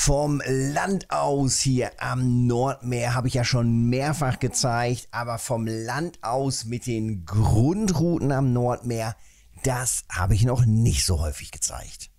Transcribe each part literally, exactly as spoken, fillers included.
Vom Land aus hier am Nordmeer habe ich ja schon mehrfach gezeigt, aber vom Land aus mit den Grundrouten am Nordmeer, das habe ich noch nicht so häufig gezeigt.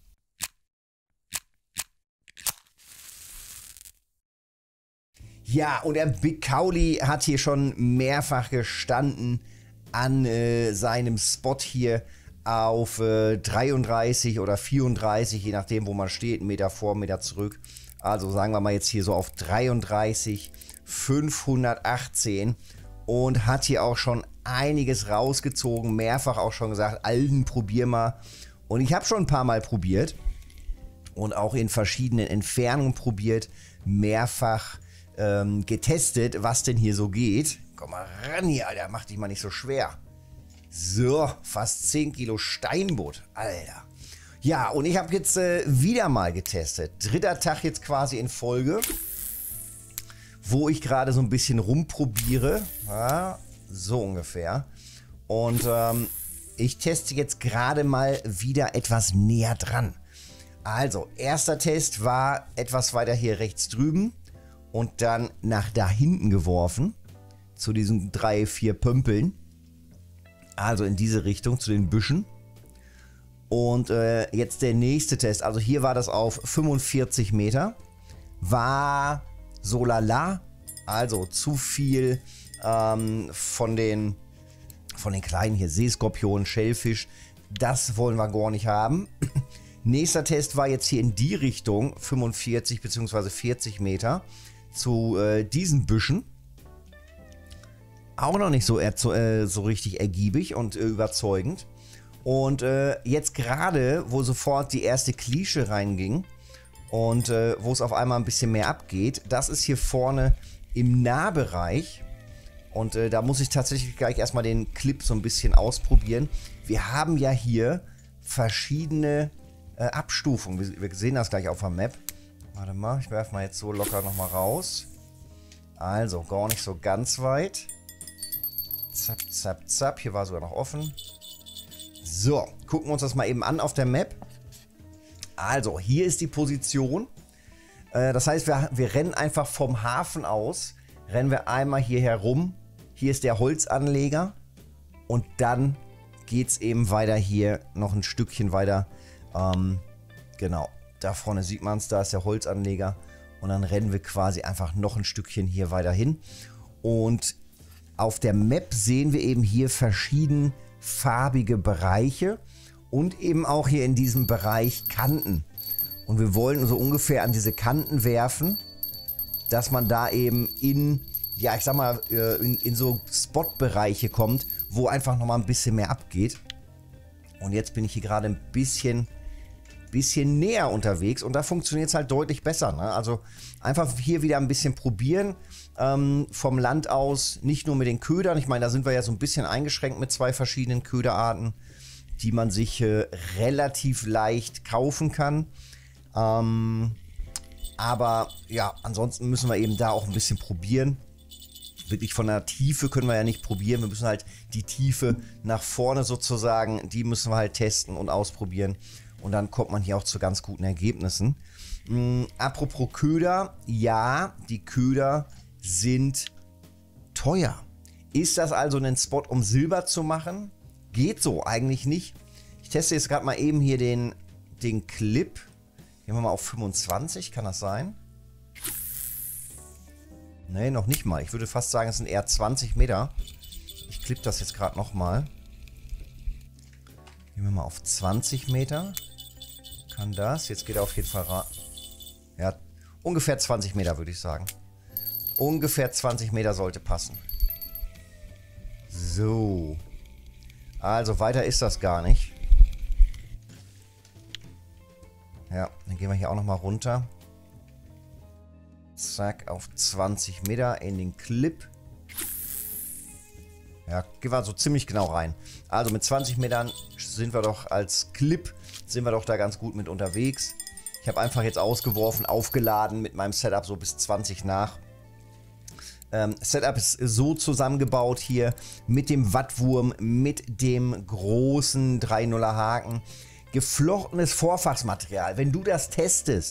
Ja, und der Big Kauli hat hier schon mehrfach gestanden an äh, seinem Spot hier auf äh, dreiunddreißig oder vierunddreißig, je nachdem, wo man steht, einen Meter vor, einen Meter zurück. Also sagen wir mal jetzt hier so auf dreiunddreißig fünfhundertachtzehn und hat hier auch schon einiges rausgezogen, mehrfach auch schon gesagt, Alden, probier mal. Und ich habe schon ein paar Mal probiert und auch in verschiedenen Entfernungen probiert, mehrfach ähm, getestet, was denn hier so geht. Komm mal ran hier, Alter, mach dich mal nicht so schwer. So, fast zehn Kilo Steinbutt, Alter. Ja, und ich habe jetzt äh, wieder mal getestet. Dritter Tag jetzt quasi in Folge, wo ich gerade so ein bisschen rumprobiere. Ja, so ungefähr. Und ähm, ich teste jetzt gerade mal wieder etwas näher dran. Also, erster Test war etwas weiter hier rechts drüben und dann nach da hinten geworfen. Zu diesen drei, vier Pömpeln. Also in diese Richtung, zu den Büschen. Und äh, jetzt der nächste Test. Also hier war das auf fünfundvierzig Meter. War so lala. Also zu viel ähm, von, den, von den kleinen hier Seeskorpionen, Schellfisch. Das wollen wir gar nicht haben. Nächster Test war jetzt hier in die Richtung, fünfundvierzig bzw. vierzig Meter. Zu äh, diesen Büschen. Auch noch nicht so, äh, so richtig ergiebig und äh, überzeugend. Und äh, jetzt gerade, wo sofort die erste Klische reinging und äh, wo es auf einmal ein bisschen mehr abgeht, das ist hier vorne im Nahbereich. Und äh, da muss ich tatsächlich gleich erstmal den Clip so ein bisschen ausprobieren. Wir haben ja hier verschiedene äh, Abstufungen. Wir, wir sehen das gleich auf der Map. Warte mal, ich werfe mal jetzt so locker nochmal raus. Also, gar nicht so ganz weit. Zap, zap, zap. Hier war sogar noch offen. So, gucken wir uns das mal eben an auf der Map. Also, hier ist die Position. Äh, das heißt, wir, wir rennen einfach vom Hafen aus. Rennen wir einmal hier herum. Hier ist der Holzanleger. Und dann geht es eben weiter hier noch ein Stückchen weiter. Ähm, genau, da vorne sieht man es. Da ist der Holzanleger. Und dann rennen wir quasi einfach noch ein Stückchen hier weiter hin. Und auf der Map sehen wir eben hier verschiedenfarbige Bereiche und eben auch hier in diesem Bereich Kanten. Und wir wollen so ungefähr an diese Kanten werfen, dass man da eben in, ja ich sag mal, in, in so Spot-Bereiche kommt, wo einfach nochmal ein bisschen mehr abgeht. Und jetzt bin ich hier gerade ein bisschen, bisschen näher unterwegs und da funktioniert es halt deutlich besser. Ne? Also einfach hier wieder ein bisschen probieren. Ähm, vom Land aus, nicht nur mit den Ködern. Ich meine, da sind wir ja so ein bisschen eingeschränkt mit zwei verschiedenen Köderarten, die man sich äh, relativ leicht kaufen kann. Ähm, aber ja, ansonsten müssen wir eben da auch ein bisschen probieren. Wirklich von der Tiefe können wir ja nicht probieren. Wir müssen halt die Tiefe nach vorne sozusagen, die müssen wir halt testen und ausprobieren. Und dann kommt man hier auch zu ganz guten Ergebnissen. Ähm, apropos Köder, ja, die Köder sind teuer. Ist das also ein Spot, um Silber zu machen? Geht so eigentlich nicht. Ich teste jetzt gerade mal eben hier den, den Clip. Gehen wir mal auf fünfundzwanzig, kann das sein? Ne, noch nicht mal. Ich würde fast sagen, es sind eher zwanzig Meter. Ich klippe das jetzt gerade nochmal. Gehen wir mal auf zwanzig Meter. Kann das? Jetzt geht er auf jeden Fall rein. Ja, ungefähr zwanzig Meter würde ich sagen. Ungefähr zwanzig Meter sollte passen. So. Also weiter ist das gar nicht. Ja, dann gehen wir hier auch nochmal runter. Zack, auf zwanzig Meter in den Clip. Ja, gehen wir so ziemlich genau rein. Also mit zwanzig Metern sind wir doch als Clip, sind wir doch da ganz gut mit unterwegs. Ich habe einfach jetzt ausgeworfen, aufgeladen mit meinem Setup so bis zwanzig nach. Ähm, Setup ist so zusammengebaut hier mit dem Wattwurm, mit dem großen drei nuller Haken. Geflochtenes Vorfachsmaterial. Wenn du das testest,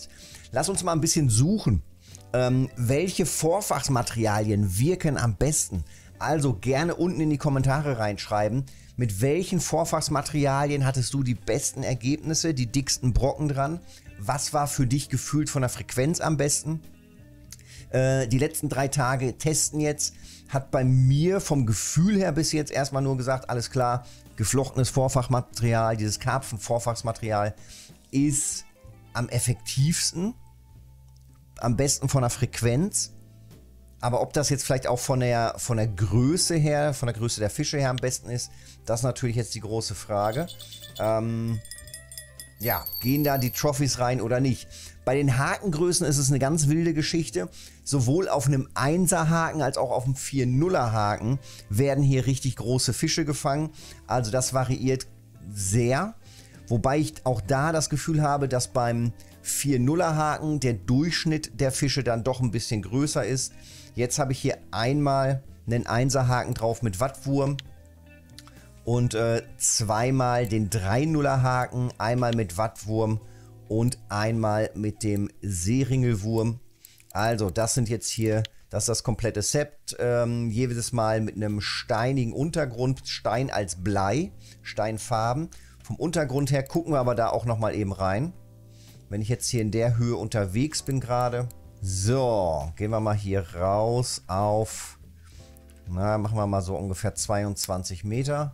Lass uns mal ein bisschen suchen. Ähm, welche Vorfachsmaterialien wirken am besten? Also gerne unten in die Kommentare reinschreiben, mit welchen Vorfachsmaterialien hattest du die besten Ergebnisse, die dicksten Brocken dran? Was war für dich gefühlt von der Frequenz am besten? Äh, die letzten drei Tage testen jetzt, hat bei mir vom Gefühl her bis jetzt erstmal nur gesagt, alles klar, geflochtenes Vorfachmaterial, dieses Karpfen-Vorfachsmaterial ist am effektivsten, am besten von der Frequenz. Aber ob das jetzt vielleicht auch von der, von der Größe her, von der Größe der Fische her am besten ist, das ist natürlich jetzt die große Frage. Ähm, ja, gehen da die Trophies rein oder nicht? Bei den Hakengrößen ist es eine ganz wilde Geschichte. Sowohl auf einem Einser-Haken als auch auf einem vier Nuller Haken werden hier richtig große Fische gefangen. Also das variiert sehr. Wobei ich auch da das Gefühl habe, dass beim vier Nuller Haken der Durchschnitt der Fische dann doch ein bisschen größer ist. Jetzt habe ich hier einmal einen Einser Haken drauf mit Wattwurm und äh, zweimal den drei Nuller Haken, einmal mit Wattwurm und einmal mit dem Seeringelwurm. Also das sind jetzt hier, das ist das komplette Set, ähm, jedes Mal mit einem steinigen Untergrund, Stein als Blei, Steinfarben. Vom Untergrund her gucken wir aber da auch nochmal eben rein. Wenn ich jetzt hier in der Höhe unterwegs bin gerade. So, gehen wir mal hier raus auf, na, machen wir mal so ungefähr zweiundzwanzig Meter.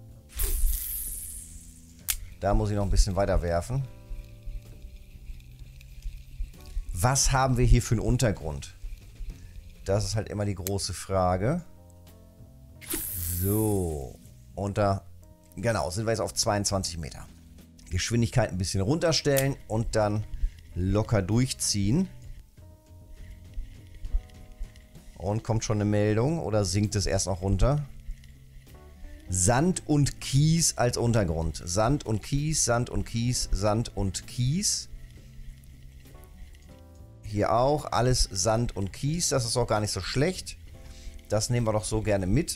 Da muss ich noch ein bisschen weiter werfen. Was haben wir hier für einen Untergrund? Das ist halt immer die große Frage. So, und da, genau, sind wir jetzt auf zweiundzwanzig Meter. Geschwindigkeit ein bisschen runterstellen und dann locker durchziehen. Und kommt schon eine Meldung oder sinkt es erst noch runter? Sand und Kies als Untergrund. Sand und Kies, Sand und Kies, Sand und Kies. Hier auch alles Sand und Kies. Das ist auch gar nicht so schlecht. Das nehmen wir doch so gerne mit.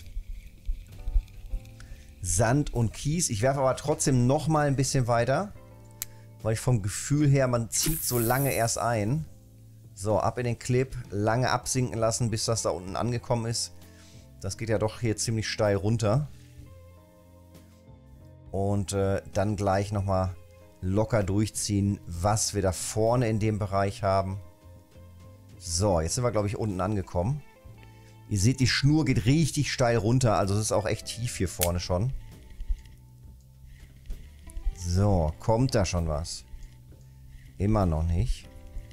Sand und Kies. Ich werfe aber trotzdem noch mal ein bisschen weiter. Weil ich vom Gefühl her, man zieht so lange erst ein. So, ab in den Clip. Lange absinken lassen, bis das da unten angekommen ist. Das geht ja doch hier ziemlich steil runter. Und äh, dann gleich nochmal locker durchziehen, was wir da vorne in dem Bereich haben. So, jetzt sind wir, glaube ich, unten angekommen. Ihr seht, die Schnur geht richtig steil runter. Also es ist auch echt tief hier vorne schon. So, kommt da schon was? Immer noch nicht.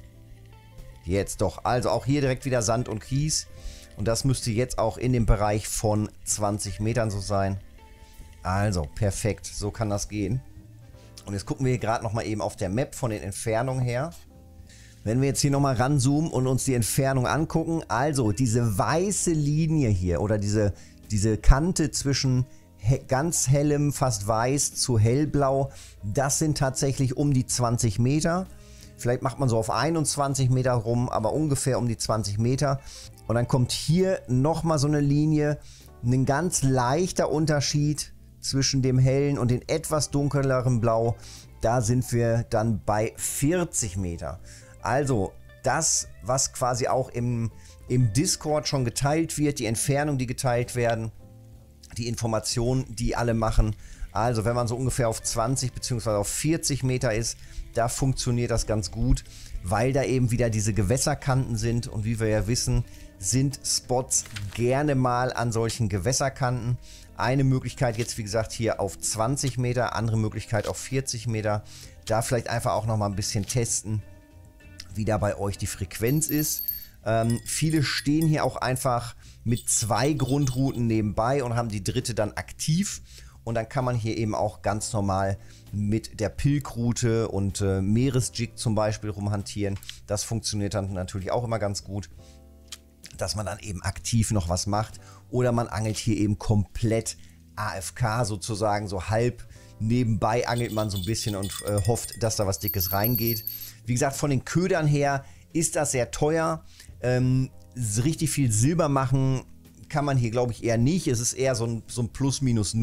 Jetzt doch. Also auch hier direkt wieder Sand und Kies. Und das müsste jetzt auch in dem Bereich von zwanzig Metern so sein. Also, perfekt. So kann das gehen. Und jetzt gucken wir hier gerade nochmal eben auf der Map von den Entfernungen her. Wenn wir jetzt hier nochmal ranzoomen und uns die Entfernung angucken. Also, diese weiße Linie hier oder diese, diese Kante zwischen he ganz hellem, fast weiß zu hellblau. Das sind tatsächlich um die zwanzig Meter. Vielleicht macht man so auf einundzwanzig Meter rum, aber ungefähr um die zwanzig Meter. Und dann kommt hier nochmal so eine Linie. Ein ganz leichter Unterschied zwischen dem hellen und dem etwas dunkleren Blau. Da sind wir dann bei vierzig Meter. Also das, was quasi auch im, im Discord schon geteilt wird, die Entfernung, die geteilt werden, die Informationen, die alle machen. Also wenn man so ungefähr auf zwanzig bzw. auf vierzig Meter ist, da funktioniert das ganz gut, weil da eben wieder diese Gewässerkanten sind. Und wie wir ja wissen, sind Spots gerne mal an solchen Gewässerkanten. Eine Möglichkeit jetzt, wie gesagt, hier auf zwanzig Meter, andere Möglichkeit auf vierzig Meter. Da vielleicht einfach auch noch mal ein bisschen testen, wie da bei euch die Frequenz ist. Ähm, viele stehen hier auch einfach mit zwei Grundrouten nebenbei und haben die dritte dann aktiv. Und dann kann man hier eben auch ganz normal mit der Pilkroute und äh, Meeresjig zum Beispiel rumhantieren. Das funktioniert dann natürlich auch immer ganz gut, dass man dann eben aktiv noch was macht. Oder man angelt hier eben komplett A F K sozusagen, so halb nebenbei angelt man so ein bisschen und äh, hofft, dass da was Dickes reingeht. Wie gesagt, von den Ködern her ist das sehr teuer. Ähm, richtig viel Silber machen kann man hier, glaube ich, eher nicht. Es ist eher so ein, so ein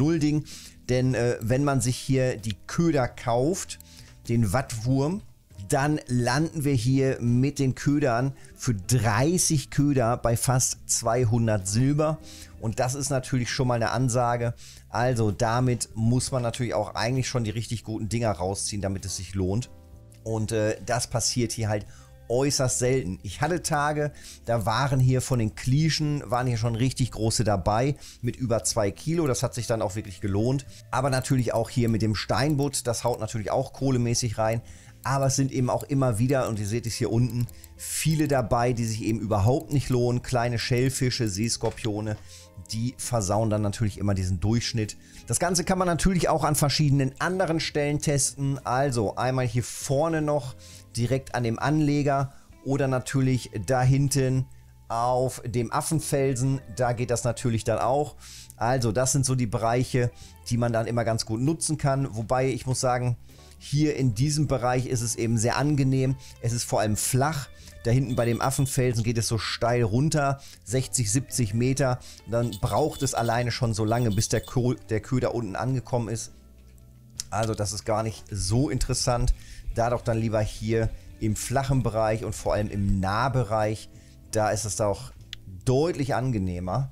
Plus-Minus-Null-Ding. Denn äh, wenn man sich hier die Köder kauft, den Wattwurm, dann landen wir hier mit den Ködern für dreißig Köder bei fast zweihundert Silber. Und das ist natürlich schon mal eine Ansage. Also damit muss man natürlich auch eigentlich schon die richtig guten Dinger rausziehen, damit es sich lohnt. Und äh, das passiert hier halt äußerst selten. Ich hatte Tage, da waren hier von den Klischen, waren hier schon richtig große dabei mit über zwei Kilo. Das hat sich dann auch wirklich gelohnt. Aber natürlich auch hier mit dem Steinbutt, das haut natürlich auch kohlemäßig rein. Aber es sind eben auch immer wieder, und ihr seht es hier unten, viele dabei, die sich eben überhaupt nicht lohnen. Kleine Schellfische, Seeskorpione, die versauen dann natürlich immer diesen Durchschnitt. Das Ganze kann man natürlich auch an verschiedenen anderen Stellen testen. Also einmal hier vorne noch direkt an dem Anleger oder natürlich da hinten auf dem Affenfelsen. Da geht das natürlich dann auch. Also das sind so die Bereiche, die man dann immer ganz gut nutzen kann. Wobei ich muss sagen, hier in diesem Bereich ist es eben sehr angenehm. Es ist vor allem flach. Da hinten bei dem Affenfelsen geht es so steil runter, sechzig, siebzig Meter. Dann braucht es alleine schon so lange, bis der, Ko der Köder unten angekommen ist. Also das ist gar nicht so interessant. Da doch dann lieber hier im flachen Bereich und vor allem im Nahbereich. Da ist es auch deutlich angenehmer.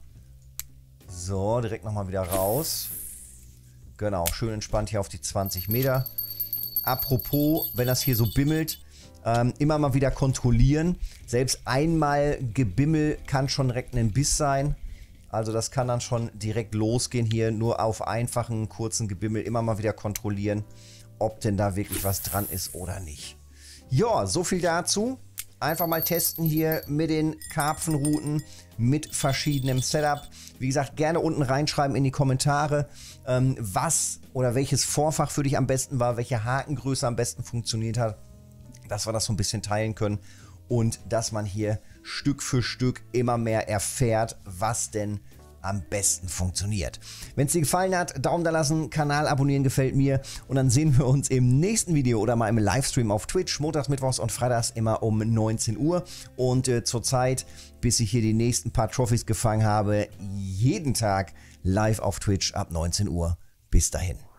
So, direkt nochmal wieder raus. Genau, schön entspannt hier auf die zwanzig Meter. Apropos, wenn das hier so bimmelt, ähm, immer mal wieder kontrollieren. Selbst einmal Gebimmel kann schon direkt ein Biss sein. Also das kann dann schon direkt losgehen hier. Nur auf einfachen, kurzen Gebimmel immer mal wieder kontrollieren, ob denn da wirklich was dran ist oder nicht. Ja, so viel dazu. Einfach mal testen hier mit den Karpfenrouten, mit verschiedenem Setup. Wie gesagt, gerne unten reinschreiben in die Kommentare, ähm, was oder welches Vorfach für dich am besten war, welche Hakengröße am besten funktioniert hat, dass wir das so ein bisschen teilen können und dass man hier Stück für Stück immer mehr erfährt, was denn am besten funktioniert. Wenn es dir gefallen hat, Daumen da lassen, Kanal abonnieren gefällt mir und dann sehen wir uns im nächsten Video oder mal im Livestream auf Twitch, montags, mittwochs und freitags immer um neunzehn Uhr und äh, zurzeit, bis ich hier die nächsten paar Trophys gefangen habe, jeden Tag live auf Twitch ab neunzehn Uhr. Bis dahin.